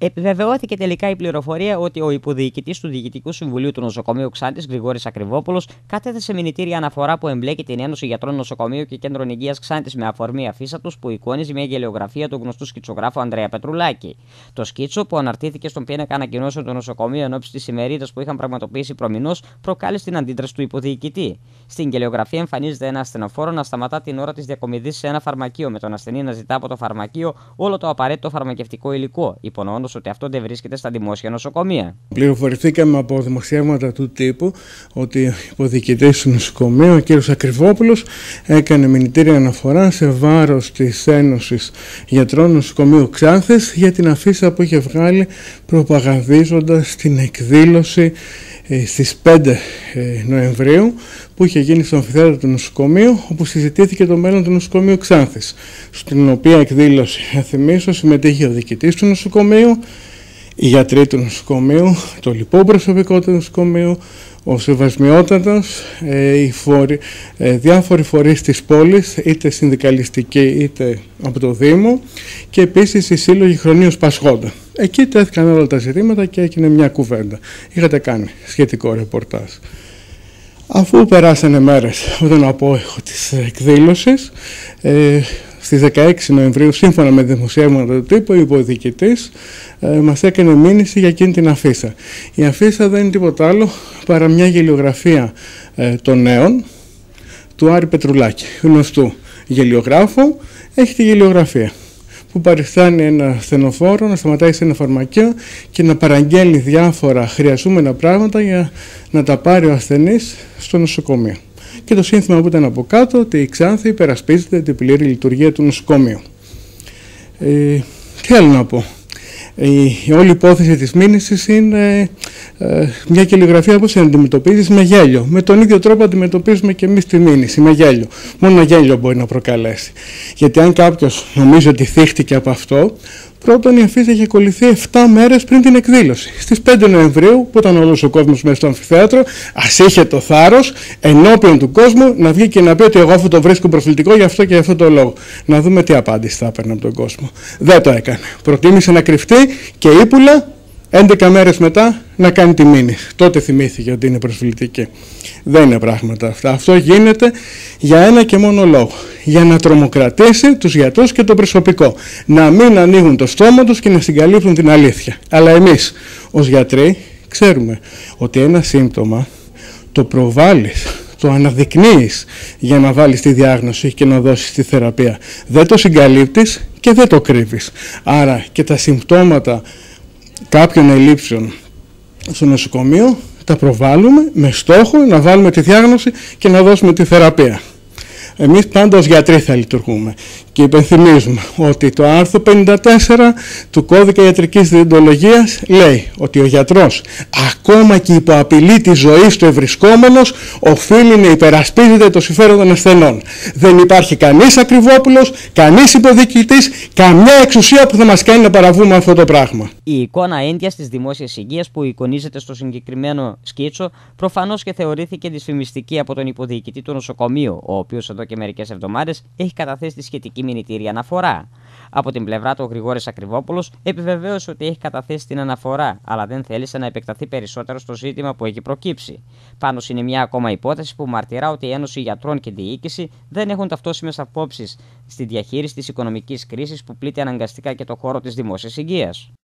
Επιβεβαιώθηκε τελικά η πληροφορία ότι ο υποδιοικητής του Διοικητικού Συμβουλίου του Νοσοκομείου Ξάνθης, Γρηγόρης Ακριβόπουλος, κατέθεσε μηνυτήρια αναφορά που εμπλέκει την Ένωση Γιατρών Νοσοκομείου και Κέντρων Υγείας Ξάνθης με αφορμή αφίσα τους που εικόνιζε μια γελιογραφία του γνωστού σκητσογράφου Ανδρέα Πετρουλάκη. Το σκίτσο, που αναρτήθηκε στον πίνακα ανακοινώσεων του νοσοκομείου εν ώψη της ημερίδας που είχαν πραγματοποιήσει προμηνώς, προκάλεσε την αντίδραση του υποδιοικητή. Στην γελιογραφία εμφανίζεται ένα ασθενοφόρο να σταματά την ώρα της διακομιδής σε ένα φαρμακείο, με τον ασθενή να ζητά από το φαρμακείο όλο το απαραίτητο φαρμακευτικό υλικό, υπονοώντας ότι αυτό δεν βρίσκεται στα δημόσια νοσοκομεία. Πληροφορηθήκαμε από δημοσιεύματα του τύπου ότι ο υποδιοικητής του νοσοκομείου, ο κ. Ακριβόπουλος, έκανε μηνυτήρια αναφορά σε βάρος της Ένωσης Γιατρών Νοσοκομείου Ξάνθης για την αφίσα που είχε βγάλει προπαγανδίζοντας την εκδήλωση στις 5 Νοεμβρίου που είχε γίνει στο αμφιθέατρο του νοσοκομείου, όπου συζητήθηκε το μέλλον του νοσοκομείου Ξάνθης, στην οποία εκδήλωση, να θυμίσω, συμμετείχε ο διοικητής του νοσοκομείου, οι γιατροί του νοσοκομείου, το λοιπό προσωπικό του νοσοκομείου, ο σεβασμιότατος, διάφοροι φορείς της πόλης, είτε συνδικαλιστικοί είτε από το Δήμο, και επίσης οι σύλλογοι χρονίως πασχόντα. Εκεί τέθηκαν όλα τα ζητήματα και έγινε μια κουβέντα. Είχατε κάνει σχετικό ρεπορτάζ. Αφού περάσανε μέρες από τον απόϊχο της εκδήλωσης, στις 16 Νοεμβρίου, σύμφωνα με δημοσιεύματα του τύπου, ο υποδιοικητής μας έκανε μήνυση για εκείνη την αφίσα. Η αφίσα δεν είναι τίποτα άλλο παρά μια γελιογραφία των νέων του Άρη Πετρουλάκη, γνωστού γελιογράφου. Έχει τη γελιογραφία που παριστάνει ένα ασθενοφόρο να σταματάει σε ένα φαρμακείο και να παραγγέλνει διάφορα χρειαζόμενα πράγματα για να τα πάρει ο ασθενής στο νοσοκομείο. Και το σύνθημα που ήταν από κάτω, ότι η Ξάνθη υπερασπίζεται την πλήρη λειτουργία του νοσοκομείου. Τι άλλο να πω. Η όλη υπόθεση της μήνυσης είναι μια γελιογραφία που σε αντιμετωπίζεις με γέλιο. Με τον ίδιο τρόπο αντιμετωπίζουμε και εμείς τη μήνυση, με γέλιο. Μόνο ένα γέλιο μπορεί να προκαλέσει. Γιατί αν κάποιος νομίζει ότι θύχτηκε από αυτό, πρώτον, η αφίσα είχε κολληθεί 7 μέρες πριν την εκδήλωση. Στις 5 Νοεμβρίου, που ήταν όλος ο κόσμος μέσα στο αμφιθέατρο, ας είχε το θάρρος ενώπιον του κόσμου να βγει και να πει ότι εγώ αυτό το βρίσκω προσβλητικό γι' αυτό και γι' αυτό το λόγο. Να δούμε τι απάντηση θα έπαιρνε από τον κόσμο. Δεν το έκανε. Προτίμησε να κρυφτεί και ύπουλα 11 μέρες μετά να κάνει τη μήνυση. Τότε θυμήθηκε ότι είναι προσβλητική. Δεν είναι πράγματα αυτά. Αυτό γίνεται για ένα και μόνο λόγο. Για να τρομοκρατήσει τους γιατρούς και το προσωπικό. Να μην ανοίγουν το στόμα τους και να συγκαλύπτουν την αλήθεια. Αλλά εμείς ως γιατροί ξέρουμε ότι ένα σύμπτωμα το προβάλλεις, το αναδεικνύεις για να βάλεις τη διάγνωση και να δώσεις τη θεραπεία. Δεν το συγκαλύπτεις και δεν το κρύβεις. Άρα και τα συμπτώματα κάποιων ελλείψεων στο νοσοκομείο τα προβάλλουμε με στόχο να βάλουμε τη διάγνωση και να δώσουμε τη θεραπεία. Εμείς πάντα ως γιατροί θα λειτουργούμε και υπενθυμίζουμε ότι το άρθρο 54 του Κώδικα Ιατρικής Διοντολογίας λέει ότι ο γιατρός, ακόμα και υπό απειλή της ζωής του ευρισκόμενος, οφείλει να υπερασπίζεται το συμφέρον των ασθενών. Δεν υπάρχει κανείς Ακριβόπουλος, κανείς υποδιοικητής, καμιά εξουσία που θα μας κάνει να παραβούμε αυτό το πράγμα. Η εικόνα έντιας της δημόσιας υγείας που εικονίζεται στο συγκεκριμένο σκίτσο προφανώς και θεωρήθηκε δυσφημιστική από τον υποδιοικητή του νοσοκομείου, ο οποίος εδώ και μερικές εβδομάδες έχει καταθέσει τη σχετική μηνυτήρια αναφορά. Από την πλευρά του, ο Γρηγόρης Ακριβόπουλος επιβεβαίωσε ότι έχει καταθέσει την αναφορά, αλλά δεν θέλησε να επεκταθεί περισσότερο στο ζήτημα που έχει προκύψει. Πάνω είναι μια ακόμα υπόθεση που μαρτυρά ότι η Ένωση Γιατρών και Διοίκηση δεν έχουν ταυτόσιμες απόψεις στη διαχείριση της οικονομικής κρίσης που πλήττει αναγκαστικά και το χώρο της δημόσιας υγείας.